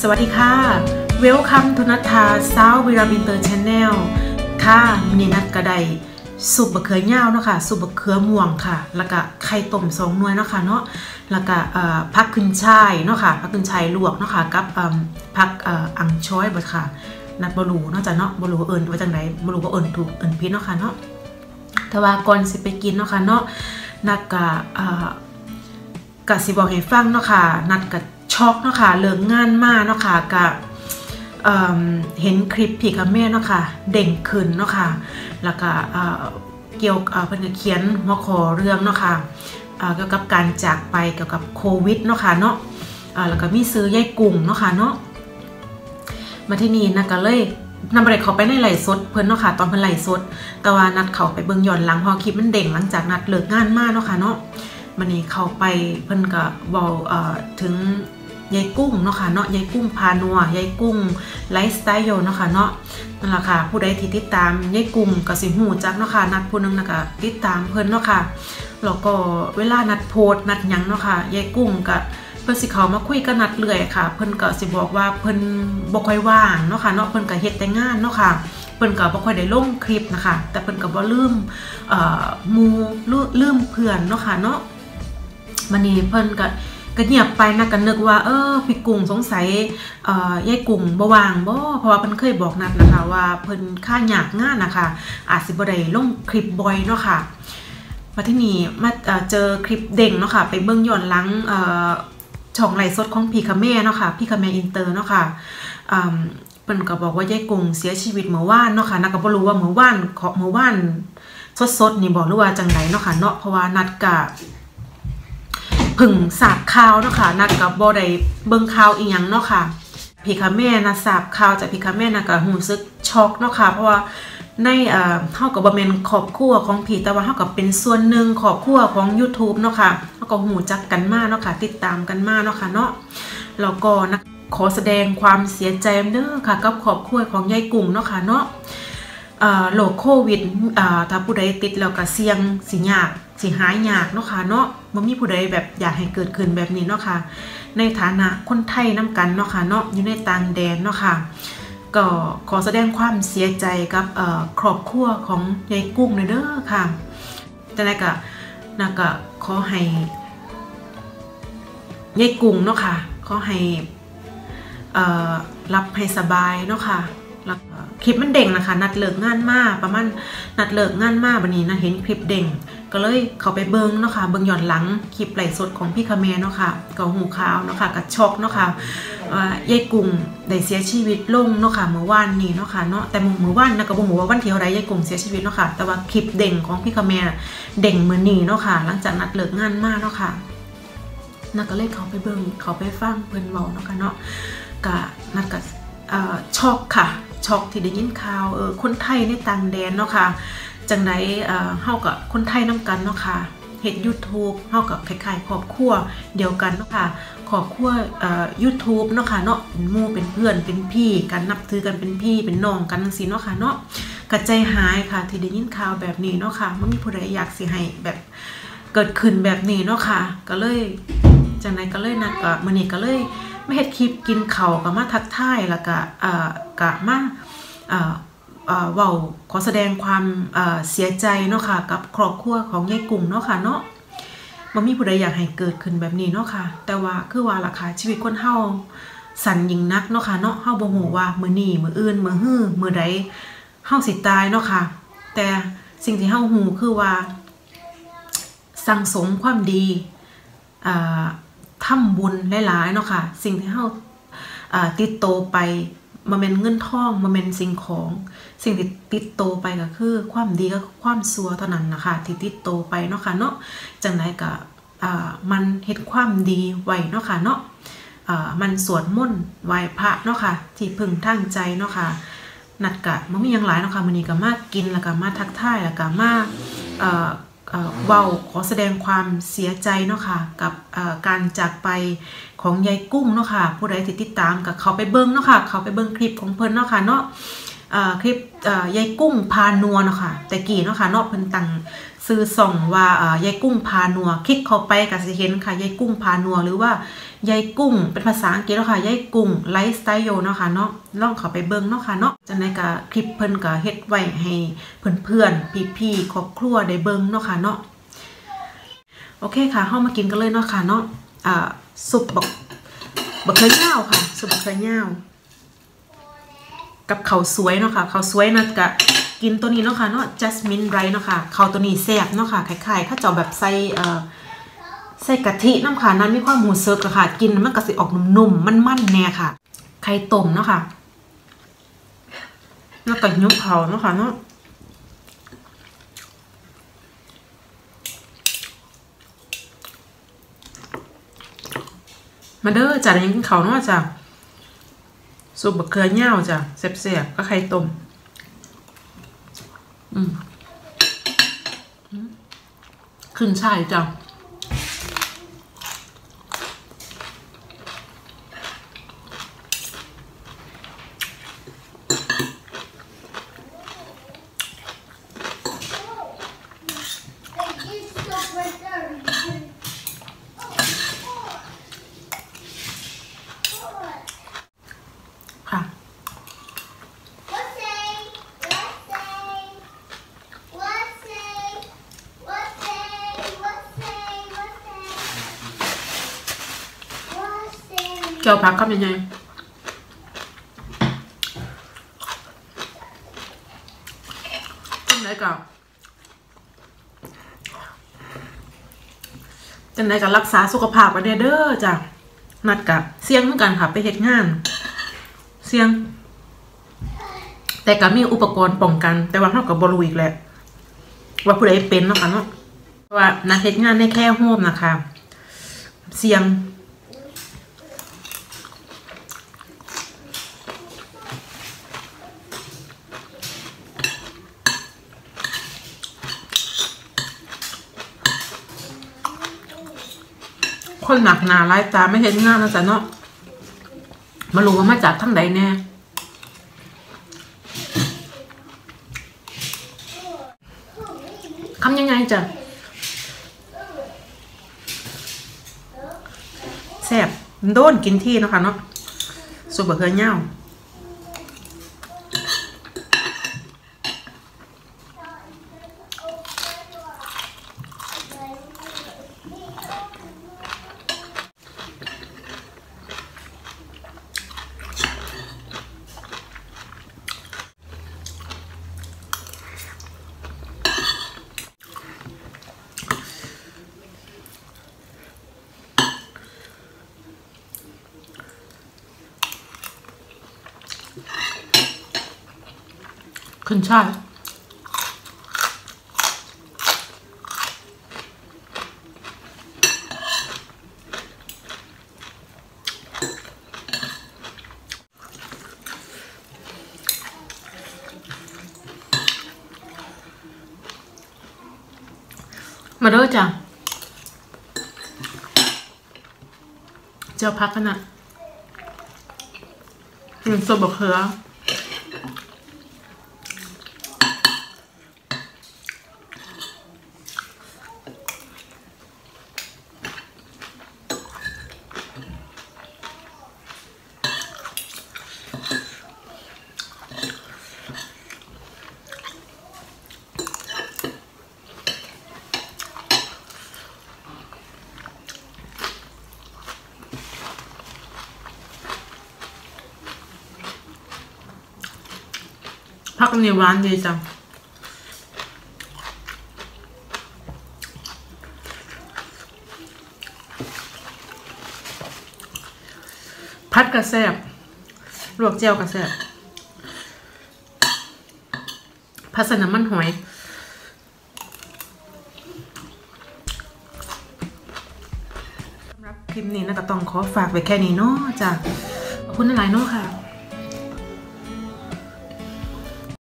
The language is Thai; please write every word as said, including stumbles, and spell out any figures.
สวัสดีค่ะ Welcome to นัทธาสาววิราบินเตอร์ชาแนลค่ะวันนี้นัดกระไดซุปบะเขือเน่าเนาะค่ะซุปบะเขือม่วงค่ะแล้วก็ไข่ต้มสองหน่วยเนาะค่ะเนาะแล้วก็ผักขึ้นช่ายเนาะค่ะผักขึ้นช่ายลวกเนาะค่ะกับผักอังช้อยบดค่ะนัดบลูเนาะจ้ะเนาะบลูเอิญว่าจังไหนบลูก็เอิญถูกเอิญพิษเนาะค่ะเนาะแต่ว่าก่อนสิไปกินเนาะค่ะเนาะนัดกับกับสิบอกให้ฟังเนาะค่ะนัดกับช็อกเนาะค่ะเลิกงานมาเนาะค่ะกับเห็นคลิปพี่กับแม่เนาะค่ะเด่งขึ้นเนาะค่ะแล้วก็เกี่ยวกับเพิ่นเขียนหัวข้อเรื่องเนาะค่ะเกี่ยวกับการจากไปเกี่ยวกับโควิดเนาะค่ะเนาะแล้วก็มีซื้อยายกุ้งเนาะค่ะเนาะมาที่นี่นะก็เลยนำไปเขาไปในไลฟ์สดเพิ่นเนาะค่ะตอนเพิ่นไลฟ์สดแต่ว่านัดเขาไปเบิ่งย้อนหลังพอคลิปมันเด่งหลังจากนัดเลิกงานมาเนาะค่ะเนาะวันนี้เขาไปเพิ่นก็บอกถึงยายกุ้งเนาะค่ะเนาะยายกุ้งพานัวยายกุ้งไลฟ์สไตล์โยเนาะค่ะเนาะนั่นแหละค่ะผู้ใดที่ติดตามยายกุ้งก็สิหูจักเนาะค่ะนัดผู้นึงนะก็ติดตามเพิ่นเนาะค่ะแล้วก็เวลานัดโพสนัดหยังเนาะค่ะยายกุ้งก็เพิ่นสิเขามาคุยกันนัดเรื่อยค่ะเพิ่นก็สิบอกว่าเพิ่นบ่ค่อยว่างเนาะค่ะเนาะเพิ่นก็เฮ็ดแต่งานเนาะค่ะเพิ่นก็บ่ค่อยได้ลงคลิปนะคะแต่เพิ่นก็บ่ลืมเอ่อหมู่ลืมเพื่อนเนาะค่ะเนาะมื้อนี้เพิ่นก็ก็เงียบไปนะกันนึกว่าเออพี่กุ้งสงสัยเอ่อยายกุ้งบ่ว่างบ่เพราะว่าเพิ่นเคยบอกนัดนะคะว่าเพิ่นค่ายากงานนะคะอาจสิบ่ได้ลงคลิปบ่อยเนาะค่ะมาที่นี่มาเจอคลิปเด้งเนาะค่ะไปเบิ่งย้อนหลังเอ่อช่องไลฟ์สดของพี่คะแม่เนาะค่ะพี่คะแม่อินเตอร์เนาะค่ะอ่าเพิ่นก็บอกว่ายายกุ้งเสียชีวิตเมื่อวานเนาะค่ะนักก็บ่รู้ว่าเมื่อวานเคาะเมื่อวานสดๆนี่บอกหรือว่าจังไดเนาะค่ะเนาะเพราะว่านัดก็พึ่งทราบข่าวเนาะค่ะนัดกับบ่ได้เบิ่งข่าวอีหยังเนาะค่ะพี่คะแม่นะทราบข่าวจากพี่คะแม่นะก็รู้สึกช็อกเนาะค่ะเพราะว่าในเอ่อเฮาก็บ่แม่นครอบครัวของพี่แต่ว่าเฮาก็เป็นส่วนหนึ่งครอบครัวของ YouTube เนาะค่ะเฮาก็รู้จักกันมาเนาะค่ะติดตามกันมาเนาะค่ะเนาะแล้วก็นะขอแสดงความเสียใจเด้อค่ะกับครอบครัวของยายกุ้งเนาะค่ะเนาะเอ่อโรคโควิดอ่าถ้าผู้ใดติดแล้วก็เสี่ยงสิยากสิหายยากเนาะค่ะเนาะบ่มีผู้ใดแบบอยากให้เกิดขึ้นแบบนี้เนาะค่ะในฐานะคนไทยน้ำกันเนาะค่ะเนาะอยู่ในต่างแดนเนาะค่ะก็ขอแสดงความเสียใจกับเอ่อครอบครัวของยายกุ้งเด้อค่ะจังได๋ก็นะก็ขอให้ยายกุ้งเนาะค่ะขอให้เอ่อรับให้สบายเนาะค่ะแล้วคลิปมันเด้งนะคะนัดเลิกงานมาประมาณนัดเลิกงานมาบัดนี้นะเห็นคลิปเด้งก็เลยเขาไปเบิ้งเนาะค่ะเบิ้งย้อนหลังคลิปไลฟ์สดของพี่คะแม่เนาะค่ะก็หูข่าวเนาะค่ะก็ช็อกเนาะค่ะว่ายายกุ้งได้เสียชีวิตลงเนาะค่ะเมื่อวานนี้เนาะค่ะเนาะแต่เมื่อวานนะก็บ่ฮู้ว่าวันที่เท่าใดยายกุ้งเสียชีวิตเนาะค่ะแต่ว่าคลิปเด้งของพี่คะแม่เด้งมื้อนี้เนาะค่ะหลังจากนัดเลิกงานมาเนาะค่ะนัดก็เลยเขาไปเบิ้งเขาไปฟังเพิ่นเว้าเนาะค่ะเนาะก็นัดก็เอ่อช็อกค่ะช็อกที่ได้ยินข่าวเออคนไทยในต่างแดนเนาะค่ะจังไดเอ่อเฮากับคนไทยน้ำกันเนาะค่ะเฮ็ด YouTube เฮากับคล้ายๆครอบครัวเดียวกันเนาะค่ะครอบครัวเอ่อ YouTube เนาะค่ะเนาะเป็นหมู่เป็นเพื่อนเป็นพี่กันนับถือกันเป็นพี่เป็นน้องกันจังซี่เนาะค่ะเนาะกระใจหายค่ะที่ได้ยินข่าวแบบนี้เนาะค่ะบ่มีผู้ใดอยากสิให้แบบเกิดขึ้นแบบนี้เนาะค่ะก็เลยจังไดก็เลยนัดก็มื้อนี้ก็เลยมาเฮ็ดคลิปกินข้าวก็มาทักทายแล้วก็เอ่อก็มาเอ่อเอ่อเว้าขอแสดงความเอ่อเสียใจเนาะค่ะกับครอบครัวของยายกุ้งเนาะค่ะเนาะบ่มีผู้ใดอยากให้เกิดขึ้นแบบนี้เนาะค่ะแต่ว่าคือว่าล่ะค่ะชีวิตคนเฮาสั้นยิ่งนักเนาะค่ะเนาะเฮาบ่ฮู้ว่ามื้อนี้มื้ออื่นมื้อฮื้อมื้อใดเฮาสิตายเนาะค่ะแต่สิ่งที่เฮาฮู้คือว่าสั่งสมความดีอ่าทำบุญหลายๆเนาะค่ะสิ่งที่เฮาอ่าติดโตไปมันเป็นเงินทองมันเป็นสิ่งของสิ่งที่ติดโตไปก็คือความดีกับความชั่วเท่านั้นนะคะที่ติดโตไปเนาะค่ะเนาะจังไดก็อ่ามันเฮ็ดความดีไว้เนาะค่ะเนาะอ่ามันสวดมนต์ไหว้พระเนาะค่ะที่พึ่งทางใจเนาะค่ะนัดกะมันมีอย่างหลายเนาะค่ะมื้อนี้ก็มากินแล้วก็มาทักทายแล้วก็มาเอ่อเว้าขอแสดงความเสียใจเนาะค่ะกับการจากไปของยายกุ้งเนาะค่ะผู้ใดที่ติดตามกับเขาไปเบิ้งเนาะค่ะเขาไปเบิ้งคลิปของเพิ่นเนาะค่ะเนาะคลิปยายกุ้งพานัวเนาะค่ะแต่กี่เนาะค่ะเนาะเพิ่นตั้งซื้อส่องว่ายายกุ้งพานัวคลิกเข้าไปก็สิเห็นค่ะยายกุ้งพานัวหรือว่ายายกุ้งเป็นภาษาอังกฤษเนาะค่ะยายกุ้งไลฟ์สไตล์เนาะค่ะเนาะลองเข้าไปเบิ่งเนาะค่ะเนาะจังได๋ก็คลิปเพิ่นก็เฮ็ดไว้ให้เพื่อนๆพี่ๆครอบครัวได้เบิ่งเนาะค่ะเนาะโอเคค่ะเฮามากินกันเลยเนาะค่ะเนาะอ่าซุปบักบักเขือเน่าค่ะซุปบักเขือเน่ากับข้าวสวยเนาะค่ะข้าวสวยนะกะกินตัวนี้เนาะค่ะเนาะจัสมินไรเนาะค่ะข้าวตัวนี้แซ่บเนาะค่ะคล้ายๆถ้าเจาะแบบใส่เอ่อใส่กะทิน้ำค่ะนั้นมีความหมูเซิร์ฟค่ะกินมันก็สิออกนุ่มๆมันๆแน่ค่ะไข่ต้มเนาะค่ะแล้วก็ยุบเขาเนาะค่ะเนาะมาเด้อจ้ะยังกินเขาเนาะจ้ะซุปบักเขือเน่าจ้ะแซ่บๆก็ไข่ต้มอืมขึ้นช่ายจ้ะเจ้าพักครับยังไงจังไหนกับจังไหนกับรักษาสุขภาพกันเด้อจ้ะนัดกับเสี่ยงเหมือนกันค่ะไปเฮ็ดงานเสี่ยงแต่ก็มีอุปกรณ์ป้องกันแต่ว่าเท่ากับบรูอีกแหละว่าผู้ใดเป็นเนาะค่ะเนาะว่านัดเฮ็ดงานในแค่โฮมนะคะเสี่ยงคนหนักหนาไล่ตาไม่เห็นงานนะจ๊ะเนาะมารู้ว่ามาจากทั้งใดแน่คำยังไงจ้ะแซ่บโดนกินที่นะคะเนาะซุปบะเขือเน่าขึ้นช่ายมาเด้อจ้ะเจ้าพักกันนะหนึ่งซุปบะเขือผักนี่หวานดีจังผัดกระแซบลวกเจียวกระแซบผัดใส่น้ำมันหอยสำหรับคลิปนี้นะก็ต้องขอฝากไว้แค่นี้เนาะจ้ะขอบคุณหลายๆเนาะค่ะ